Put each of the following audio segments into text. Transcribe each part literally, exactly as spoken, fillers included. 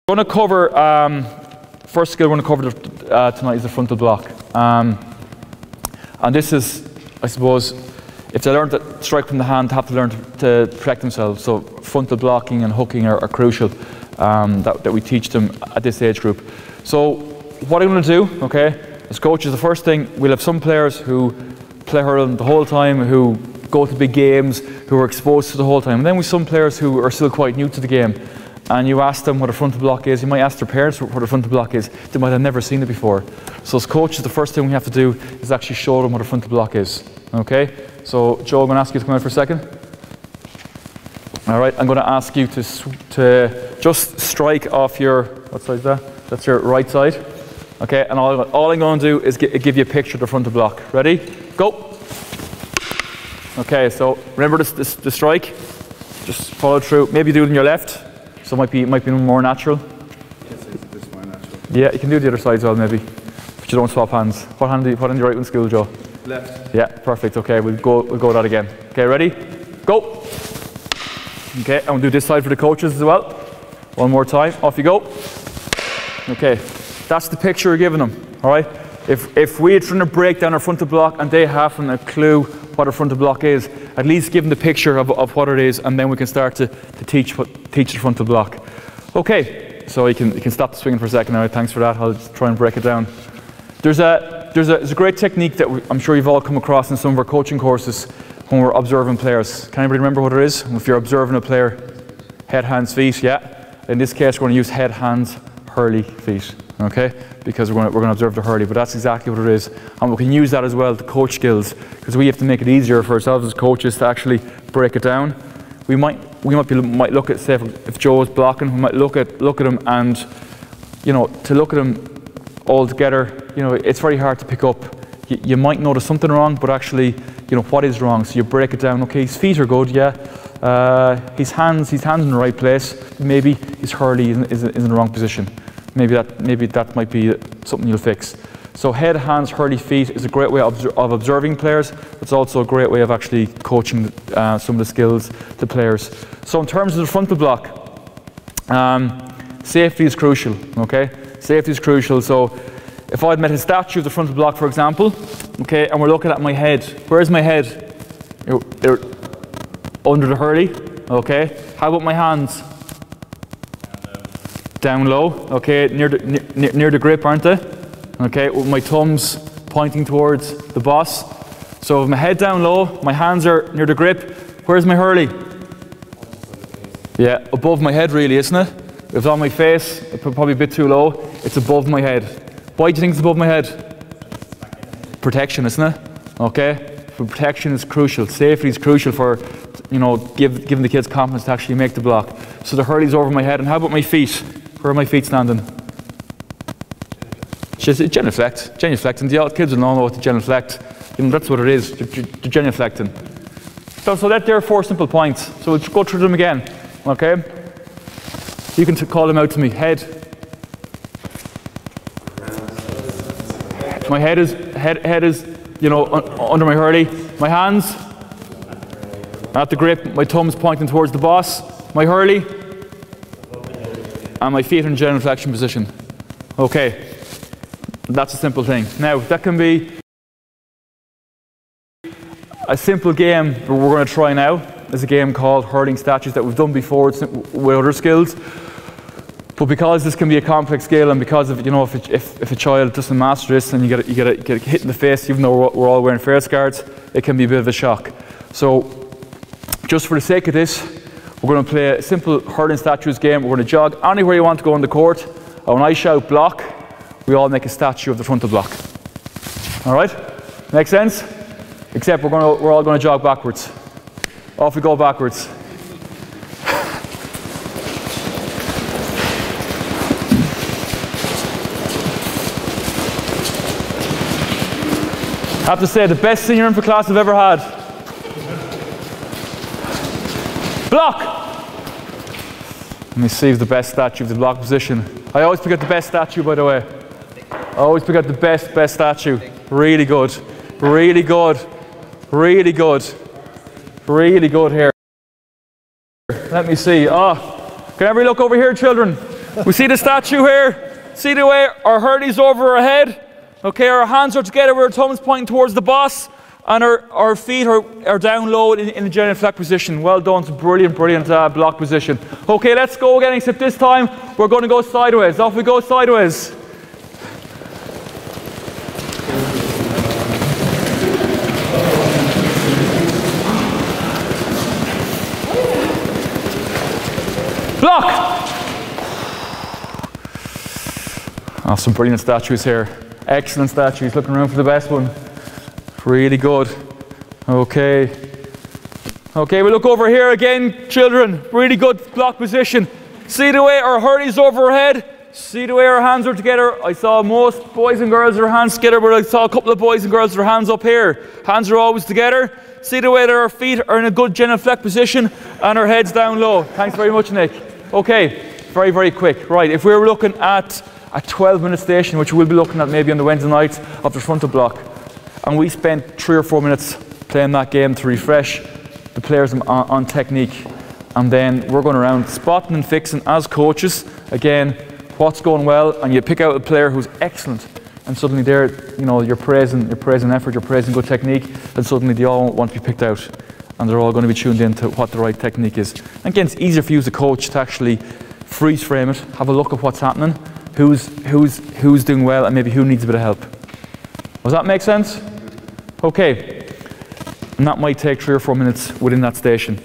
We're going to cover, um, first skill we're going to cover uh, tonight is the frontal block. Um, and this is, I suppose, if they learn to strike from the hand, they have to learn to, to protect themselves. So frontal blocking and hooking are, are crucial um, that, that we teach them at this age group. So what I'm going to do, okay, as coaches, the first thing, we'll have some players who play hurling the whole time, who go to big games, who are exposed to the whole time. And then we have some players who are still quite new to the game. And you ask them what a frontal block is, you might ask their parents what a frontal block is, they might have never seen it before. So as coaches, the first thing we have to do is actually show them what a frontal block is. Okay? So Joe, I'm going to ask you to come out for a second. All right, I'm going to ask you to, to just strike off your, what side is that? That's your right side. Okay, and all, all I'm going to do is give, give you a picture of the frontal block. Ready? Go! Okay, so remember this, this, the strike. Just follow through. Maybe do it on your left. So it might be, it might be more natural. Yes, it's more natural. Yeah, you can do the other side as well, maybe. But you don't swap hands. What hand do you put in the right one, school, Joe? Left. Yeah, perfect. Okay, we'll go, we'll go that again. Okay, ready? Go! Okay, and we'll do this side for the coaches as well. One more time. Off you go. Okay, that's the picture we're giving them. All right? If, if we're trying to break down our frontal block and they haven't a clue what a frontal block is, at least give them the picture of, of what it is, and then we can start to, to teach what teach the frontal block. Okay, so you can you can stop the swinging for a second now. Thanks for that. I'll just try and break it down. There's a there's a, there's a great technique that we, I'm sure you've all come across in some of our coaching courses when we're observing players. Can anybody remember what it is? If you're observing a player, head, hands, feet. Yeah. In this case, we're going to use head, hands, hurley, feet. Okay, because we're going, to, we're going to observe the hurley, but that's exactly what it is. And we can use that as well to coach skills, because we have to make it easier for ourselves as coaches to actually break it down. We might we might be might look at, say, if, if Joe is blocking, we might look at look at him, and you know, to look at him all together, you know, it's very hard to pick up. You, you might notice something wrong, but actually, you know, what is wrong? So you break it down. Okay, his feet are good, yeah. Uh, his hands, his hands in the right place. Maybe his hurley is, is, is in the wrong position. Maybe that, maybe that might be something you'll fix. So head, hands, hurley, feet is a great way of, of observing players. It's also a great way of actually coaching uh, some of the skills to players. So in terms of the frontal block, um, safety is crucial, okay? Safety is crucial. So if I'd met a statue of the frontal block, for example, okay, and we're looking at my head. Where's my head? You're, you're under the hurley, okay? How about my hands? Down low, okay, near the, near, near the grip, aren't they? Okay, with my thumbs pointing towards the boss. So with my head down low, my hands are near the grip. Where's my hurley? Yeah, above my head really, isn't it? If it's on my face, it's probably a bit too low. It's above my head. Why do you think it's above my head? Protection, isn't it? Okay, for protection is crucial. Safety is crucial for, you know, give, giving the kids confidence to actually make the block. So the hurley's over my head. And how about my feet? Where are my feet standing? Just genuflect, genuflecting. The kids will all know what the genuflect. You know, that's what it is. They're genuflecting. So, so that there are four simple points. So we'll go through them again. Okay. You can t call them out to me. Head. My head is head. Head is you know un under my hurley. My hands at the grip. My thumbs pointing towards the boss. My hurley. And my feet in genuflection position. Okay, that's a simple thing. Now, that can be a simple game that we're going to try now. Is a game called hurling statues that we've done before with other skills. But because this can be a complex skill, and because of, you know, if, it, if, if a child doesn't master this and you get, you, get you get hit in the face, even though we're all wearing face guards, it can be a bit of a shock. So, just for the sake of this, we're going to play a simple hurling statues game. We're going to jog anywhere you want to go on the court. And when I shout block, we all make a statue of the frontal block. All right? Make sense? Except we're, going to, we're all going to jog backwards. Off we go backwards. I have to say, the best senior info class I've ever had. Block! Let me see if the best statue of the block position. I always pick out the best statue, by the way. I always pick out the best, best statue. Really good. Really good. Really good. Really good here. Let me see. Oh, can everybody look over here, children? We see the statue here. See the way our hurley's over our head. Okay, our hands are together with our thumbs pointing towards the boss, and our, our feet are, are down low in, in the genuflect position. Well done. It's a brilliant, brilliant uh, block position. Okay, let's go again, except this time we're going to go sideways. Off we go sideways. Block! Oh, some brilliant statues here. Excellent statues. Looking around for the best one. Really good. Okay. Okay, we look over here again, children. Really good block position. See the way our hurley's over our head? See the way our hands are together? I saw most boys and girls with their hands together, but I saw a couple of boys and girls with their hands up here. Hands are always together. See the way that our feet are in a good genuflect position and our heads down low. Thanks very much, Nick. Okay, very, very quick. Right, if we were looking at a twelve minute station, which we'll be looking at maybe on the Wednesday nights of the frontal block, and we spent three or four minutes playing that game to refresh the players on, on technique, and then we're going around spotting and fixing as coaches, again, what's going well, and you pick out a player who's excellent, and suddenly they're, you know, you're praising, you're praising effort, you're praising good technique, and suddenly they all want to be picked out, and they're all going to be tuned into what the right technique is. And again, it's easier for you as a coach to actually freeze frame it, have a look at what's happening, who's, who's, who's doing well, and maybe who needs a bit of help. Does that make sense? Okay. And that might take three or four minutes within that station.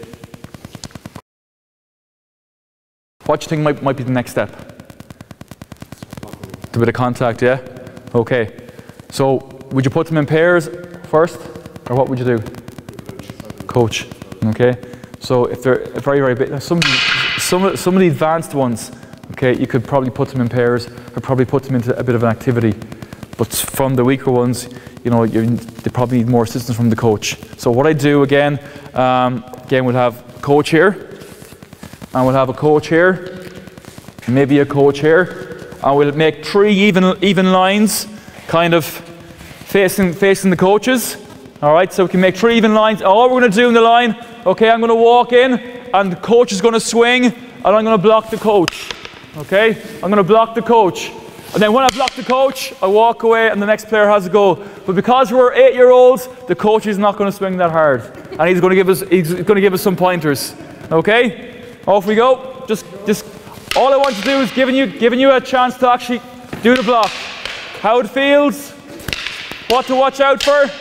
What do you think might, might be the next step? A bit of contact, yeah? Okay. So, would you put them in pairs first, or what would you do? Coach. Okay. So, if they're very, very big, some, some, some of the advanced ones, okay, you could probably put them in pairs, or probably put them into a bit of an activity. But from the weaker ones, you know, you, they probably need more assistance from the coach. So what I do again, um, again we'll have a coach here, and we'll have a coach here, maybe a coach here, and we'll make three even even lines, kind of facing facing the coaches. All right, so we can make three even lines. All we're going to do in the line, okay, I'm going to walk in, and the coach is going to swing, and I'm going to block the coach. Okay, I'm going to block the coach. And then when I block the coach, I walk away and the next player has a go. But because we're eight-year-olds, the coach is not going to swing that hard. And he's going to give us he's going to give us some pointers. Okay? Off we go. Just just all I want to do is giving you giving you a chance to actually do the block. How it feels, what to watch out for.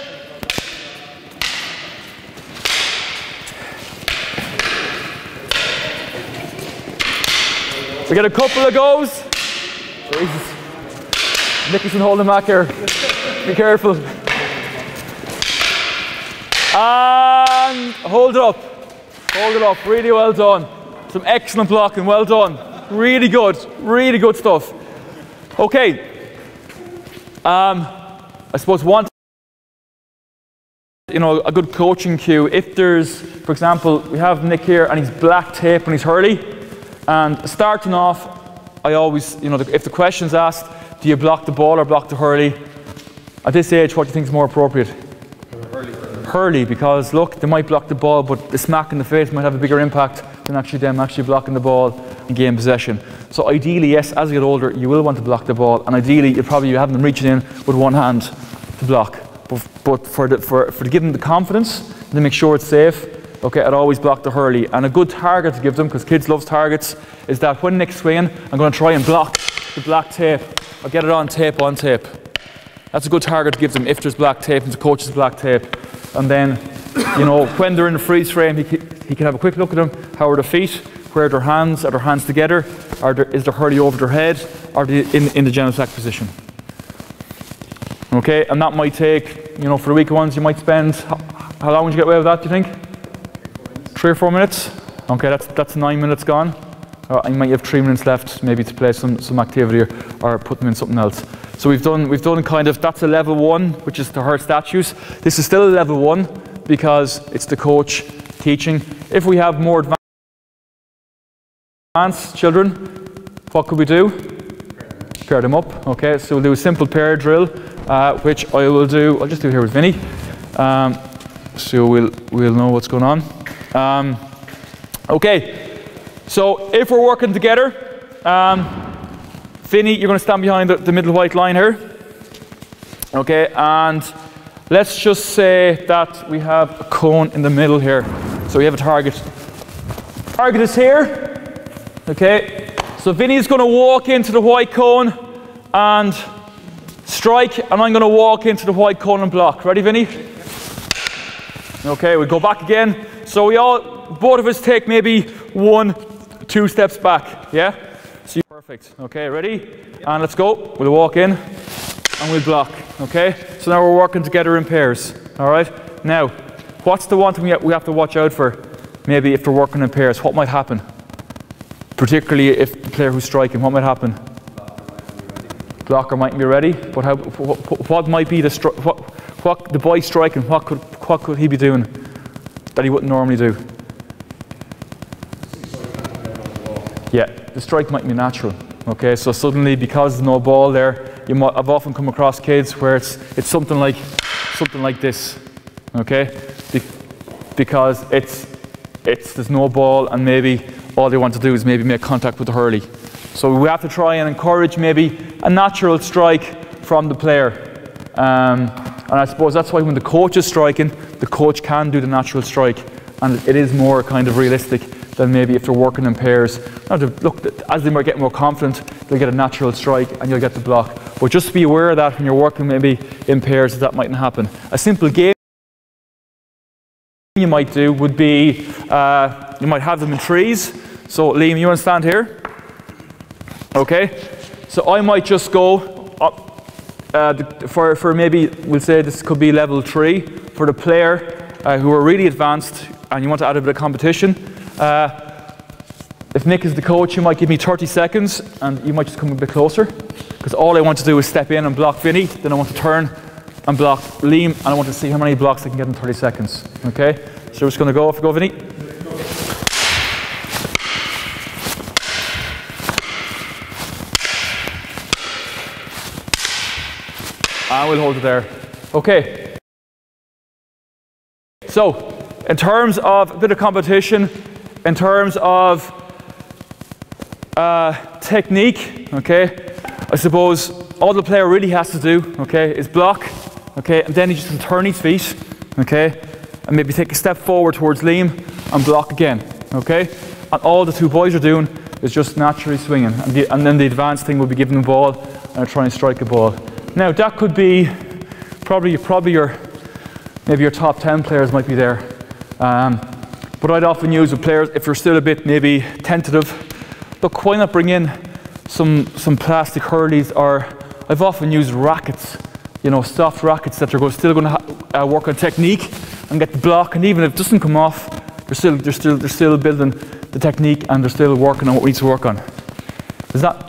We get a couple of goes. Jesus. Nicholson holding back here. Be careful. And hold it up. Hold it up. Really well done. Some excellent blocking. Well done. Really good. Really good stuff. Okay. Um, I suppose one, you know, a good coaching cue. If there's, for example, we have Nick here and he's black tape and he's hurley, and starting off, I always, you know, if the question's asked, do you block the ball or block the hurley? At this age, what do you think is more appropriate? Hurley. Hurley, because look, they might block the ball, but the smack in the face might have a bigger impact than actually them actually blocking the ball and gain possession. So ideally, yes, as you get older, you will want to block the ball, and ideally, you probably have them reaching in with one hand to block. But, but for, the, for, for to give them the confidence, to make sure it's safe, okay, I'd always block the hurley. And a good target to give them, because kids love targets, is that when Nick's swinging, I'm going to try and block the black tape. I'll get it on tape, on tape. That's a good target to give them if there's black tape and the coach has black tape. And then, you know, when they're in the freeze frame, he can, he can have a quick look at them. How are their feet? Where are their hands? Are their hands together? Are there, is their hurley over their head? Are they in, in the genuflect position? Okay, and that might take, you know, for the weaker ones, you might spend, how, how long would you get away with that, do you think? Three or four minutes? Okay, that's, that's nine minutes gone. Uh, you might have three minutes left maybe to play some, some activity or, or put them in something else. So we've done, we've done kind of, that's a level one, which is to hurt statues. This is still a level one because it's the coach teaching. If we have more advanced children, what could we do? Pair them up. Okay, so we'll do a simple pair drill, uh, which I will do, I'll just do here with Vinny. Um, so we'll, we'll know what's going on. Um, okay. So if we're working together, um, Vinny, you're going to stand behind the, the middle white line here. Okay, and let's just say that we have a cone in the middle here. So we have a target. Target is here. Okay, so Vinny's going to walk into the white cone and strike, and I'm going to walk into the white cone and block. Ready, Vinny? Okay, we go back again. So we all, both of us take maybe one, two steps back. Yeah? So you're perfect. Okay, ready? And let's go. We'll walk in and we'll block. Okay? So now we're working together in pairs. All right? Now, what's the one thing we have to watch out for? Maybe if they're working in pairs, what might happen? Particularly if the player who's striking, what might happen? Blocker mightn't be ready, but how, what, what might be the stri what, what the boy striking? What could what could he be doing that he wouldn't normally do? Yeah, the strike might be natural. Okay, so suddenly because there's no ball there, you might, I've often come across kids where it's it's something like something like this. Okay, be, because it's it's there's no ball and maybe all they want to do is maybe make contact with the hurley. So we have to try and encourage maybe a natural strike from the player. Um, and I suppose that's why when the coach is striking, the coach can do the natural strike. And it is more kind of realistic than maybe if they're working in pairs. Now, to look, as they might get more confident, they'll get a natural strike and you'll get the block. But just be aware of that when you're working maybe in pairs, that mightn't happen. A simple game you might do would be, uh, you might have them in trees. So Liam, you want to stand here? Okay, so I might just go up uh, the, for, for maybe, we'll say this could be level three, for the player uh, who are really advanced and you want to add a bit of competition. Uh, if Nick is the coach, you might give me thirty seconds and you might just come a bit closer, because all I want to do is step in and block Vinny, then I want to turn and block Liam, and I want to see how many blocks I can get in thirty seconds. Okay, so we're just going to go, off you go, Vinny. And we'll hold it there. Okay. So, in terms of a bit of competition, in terms of uh, technique, okay, I suppose all the player really has to do, okay, is block, okay, and then he just can turn his feet, okay, and maybe take a step forward towards Liam and block again, okay. And all the two boys are doing is just naturally swinging, and, the, and then the advanced thing will be giving the ball and trying to strike a ball. Now that could be probably probably your maybe your top ten players might be there, um, but I'd often use with players if you're still a bit maybe tentative. Look, why not bring in some some plastic hurleys, or I've often used rackets, you know, soft rackets that are still going to uh, work on technique and get the block, and even if it doesn't come off, they're still they're still they're still building the technique and they're still working on what we need to work on. Is that?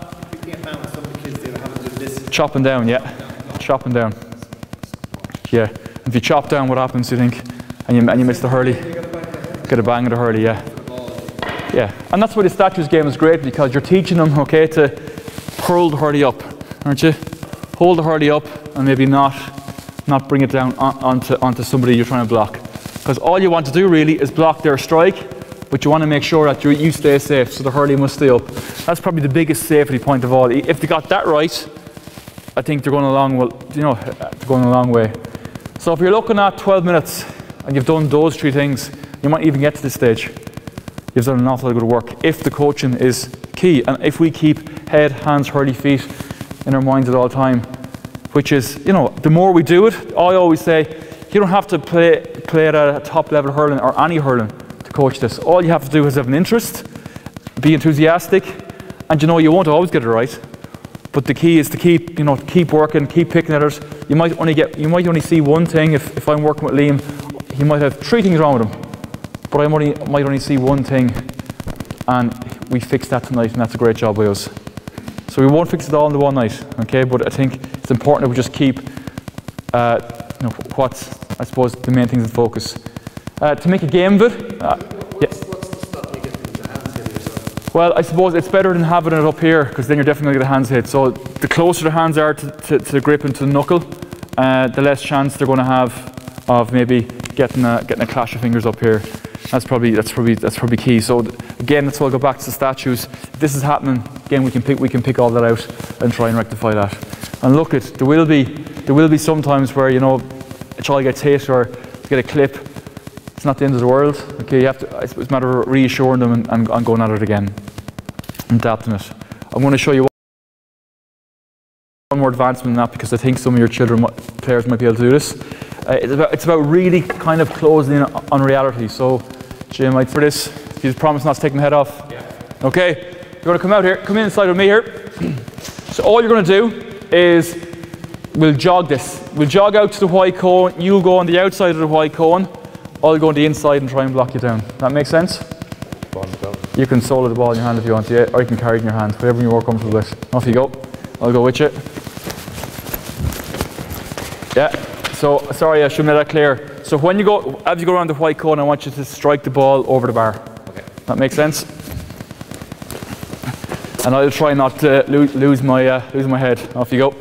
Chopping down, yeah. Chopping down. Yeah. If you chop down, what happens, do you think? And you, and you miss the hurley? Get a bang of the hurley, yeah. Yeah. And that's why the statues game is great, because you're teaching them, okay, to hurl the hurley up, aren't you? Hold the hurley up and maybe not not bring it down on, onto, onto somebody you're trying to block. Because all you want to do really is block their strike, but you want to make sure that you, you stay safe, so the hurley must stay up. That's probably the biggest safety point of all. If they got that right, I think they're going a long, well, you know, they're going a long way. So if you're looking at twelve minutes and you've done those three things, you might even get to this stage. You've done an awful lot of good work if the coaching is key, and if we keep head, hands, hurley, feet in our minds at all time, which is, you know, the more we do it, I always say, you don't have to play play at a top level hurling or any hurling to coach this. All you have to do is have an interest, be enthusiastic, and you know you won't always get it right. But the key is to keep, you know, keep working, keep picking at it. You might only get, you might only see one thing. If, if I'm working with Liam, he might have three things wrong with him, but I only, might only see one thing, and we fix that tonight, and that's a great job by us. So we won't fix it all in the one night, okay? But I think it's important that we just keep, uh, you know, what's, I suppose, the main things in focus. Uh, to make a game of it, uh, yeah. Well, I suppose it's better than having it up here, because then you're definitely going to get the hands hit. So the closer the hands are to, to, to the grip and to the knuckle, uh, the less chance they're going to have of maybe getting a, getting a clash of fingers up here. That's probably that's probably that's probably key. So again, that's why I'll go back to the statues. If this is happening, again we can pick we can pick all that out and try and rectify that. And look, it there will be there will be some times where, you know, a child gets hit or get a clip. It's not the end of the world. Okay, you have to. It's a matter of reassuring them and, and, and going at it again, and adapting it. I'm going to show you one more advancement than that, because I think some of your children, players, might be able to do this. Uh, it's, about, it's about really kind of closing in on reality. So, Jim, I'd for this, if you promise not to take my head off. Yeah. Okay, you're going to come out here, come inside with me here. So all you're going to do is, we'll jog this. We'll jog out to the white cone, you'll go on the outside of the white cone, I'll go on the inside and try and block you down. That make sense? Ball in the ball. You can solo the ball in your hand if you want to, or you can carry it in your hand, whatever you're more comfortable with. Off you go. I'll go with you. Yeah, so sorry, I should have made that clear. So when you go, as you go around the white cone, I want you to strike the ball over the bar. Okay. That makes sense? And I'll try not to lose, lose my uh, lose my head. Off you go.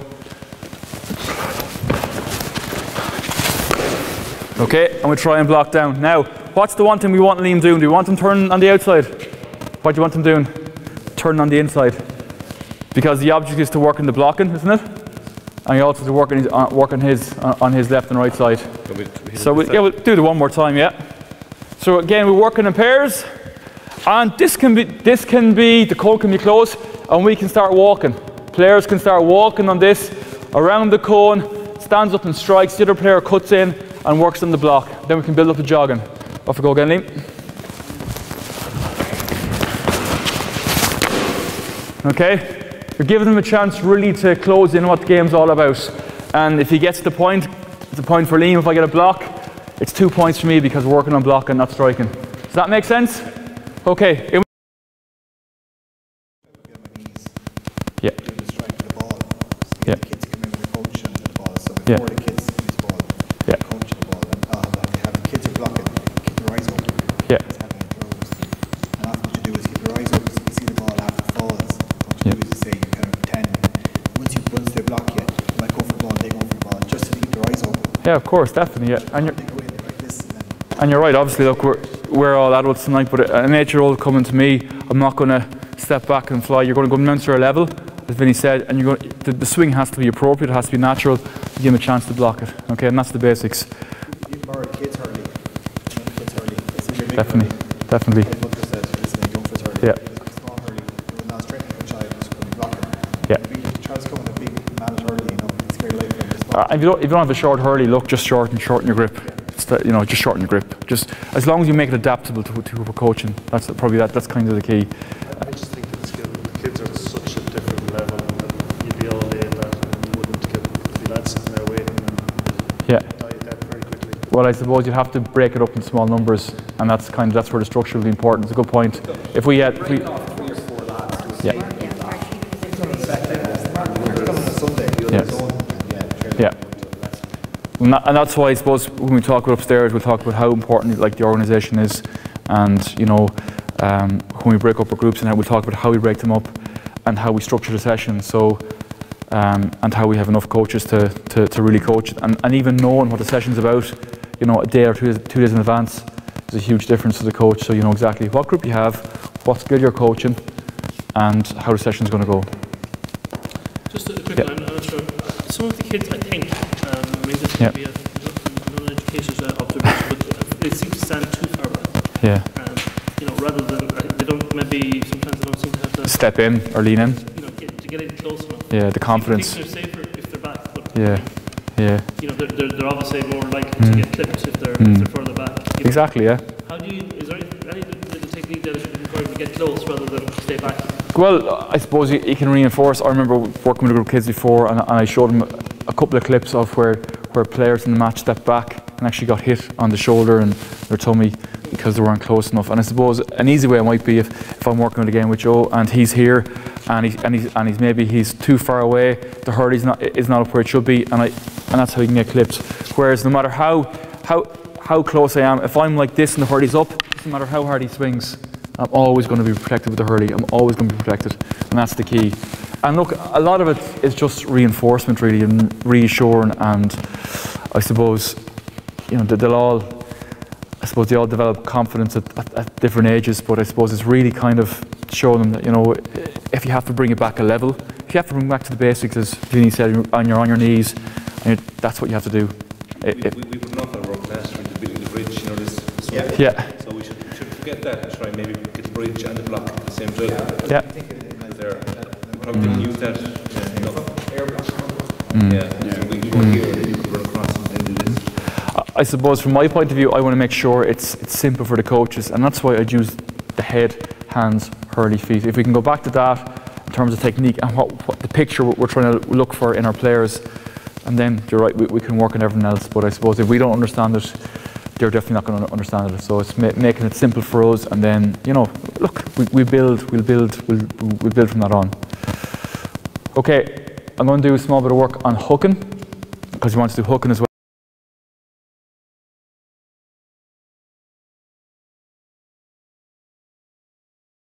Okay, and we'll try and block down. Now, what's the one thing we want Liam doing? Do we want him turning on the outside? What do you want him doing? Turning on the inside. Because the object is to work in the blocking, isn't it? And he also to work on his, uh, work on his, uh, on his left and right side. We, we so we, yeah, we'll do it one more time, yeah. So again, we're working in pairs. And this can be, this can be, the cone can be close, and we can start walking. Players can start walking on this, around the cone, stands up and strikes, the other player cuts in and works on the block. Then we can build up the jogging. Off we go again, Liam. Okay, you're giving them a chance really to close in what the game's all about. And if he gets the point, it's a point for Liam. If I get a block, it's two points for me because we're working on blocking, not striking. Does that make sense? Okay. In yeah. Yeah. The kids come in with the coach and the ball. So Yeah. before the kids use the ball, Yeah. the coach the ball, and uh, they have the kids are blocking, keep their eyes open. Yeah. It's having it closed. And often what you do is keep your eyes open so you can see the ball after it falls. What you Yeah. do is you say you kind of pretend. Once you once they block you, you might go for the ball, they go for the ball, just to keep their eyes open. Yeah, of course, definitely. Yeah. And you're, They go in like this and then and you're right. Obviously, look, we're we're all adults tonight, but an eight-year-old coming to me, I'm not going to step back and fly. You're going to go down to a level, as Vinny said, and you're going, the, the swing has to be appropriate, it has to be natural. You give him a chance to block it. Okay, and that's the basics. you borrow the kids early. Young kids early. It's either big Definitely, early. definitely. Like Butler said, listen, young kids early. Yeah. It's small early. It was not straight into a child who's going to be blocking. Yeah. If you try to come in a big mallet early, you know, it's very late for them. Uh, if you don't, if you don't have a short hurley, look, just shorten, shorten your grip. Just, you know, just shorten your grip. Just as long as you make it adaptable to, to for coaching. That's probably that. That's kind of the key. I just think that the skill, the kids are at such a different level that you'd be all day in that and you wouldn't get the lads sitting there waiting and Yeah. die dead very quickly. Well, I suppose you'd have to break it up in small numbers, and that's kind of that's where the structure will be important. It's a good point. If we had, if we, yeah, yeah, yeah. And, that, and that's why I suppose when we talk about upstairs, we'll talk about how important like the organisation is, and you know, um, when we break up our groups, and how we'll talk about how we break them up, and how we structure the sessions. So. Um, and how we have enough coaches to, to, to really coach, and, and even knowing what the session's about, you know, a day or two, two days in advance is a huge difference to the coach. So you know exactly what group you have, what skill you're coaching, and how the session's going to go. Just a quick Yeah. one, I'm not sure. Some of the kids, I think, um, I mean, this Yeah. may be a non-educated uh, observation, but they seem to stand too far back. Yeah. Um, you know, rather than, uh, they don't, maybe sometimes they don't seem to have the, Step in or lean in. you know, get, to get in close enough. Yeah, the confidence. I think they're safer if they're back, but, Yeah, yeah. you know, they're, they're, they're obviously more likely Mm. to get clipped if they're, Mm. if they're further back. You know, Exactly. Yeah. How do you, is there any, any little technique that should encourage them to get close rather than stay back? Well, I suppose you, you can reinforce. I remember working with a group of kids before, and, and I showed them a couple of clips of where, where players in the match stepped back and actually got hit on the shoulder and their tummy because they weren't close enough. And I suppose an easy way might be if, if I'm working with a game with Joe and he's here and he's, and he's, and he's maybe he's too far away, the hurley's not, is not up where it should be, and, I, and that's how you can get clipped. Whereas no matter how, how, how close I am, if I'm like this and the hurley's up, it doesn't matter how hard he swings, I'm always going to be protected with the hurley. I'm always going to be protected, and that's the key. And look, a lot of it is just reinforcement, really, and reassuring. And I suppose, you know, they'll all I suppose they all develop confidence at, at, at different ages, but I suppose it's really kind of showing them that, you know, if you have to bring it back a level, if you have to bring it back to the basics, as Vinny said, and you're on your knees, and you're, that's what you have to do. We, we, we put an awful lot of work last year into building the bridge, you know, this, this Yeah. way. Yeah. So we should, we should forget that and try maybe get the bridge and the block at the same drill. Yeah. There, probably didn't use that uh, enough. Mm. Yeah, so we can go here and then you can run across and then do this. I suppose from my point of view, I want to make sure it's, it's simple for the coaches, and that's why I'd use the head, hands, hurley, feet. If we can go back to that in terms of technique and what, what the picture we're trying to look for in our players, and then you're right, we, we can work on everything else. But I suppose if we don't understand it, they're definitely not going to understand it. So it's ma making it simple for us, and then, you know, look, we, we build, we'll build, we'll, we'll build from that on. Okay, I'm going to do a small bit of work on hooking, because we want to do hooking as well.